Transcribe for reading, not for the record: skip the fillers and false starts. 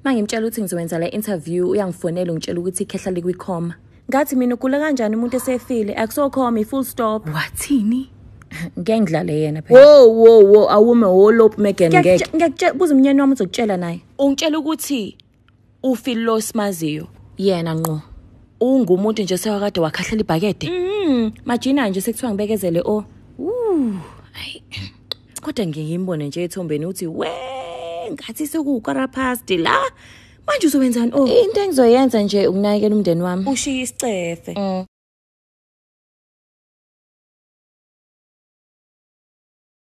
Mangimtshela ukuthi ngizowenza le interview uyangifonela ungitshela ukuthi ikhehla likwicoma. Ngathi mina ukula kanjani umuntu esefile akusocoma full stop. Wathini? Ngeke ngidlale yena phela. Wo awume holope Megan ngeke. Ngiyakutshela buza umnyeni wami uzokutshela naye. Ungitshela ukuthi uFeel lo simaziyo. Yena ngqo. Ungumuntu nje sewakade wakhahlela ibhakede. Majina nje sekuthiwa ngibekezele o. Hayi. Kodwa ngiyimbone nje ethombeni uthi we ngathi sekukarapasti la. Manje uzowenzani Into engizoyenza nje ukunakekela umndeni wami. Ushiya isicefe.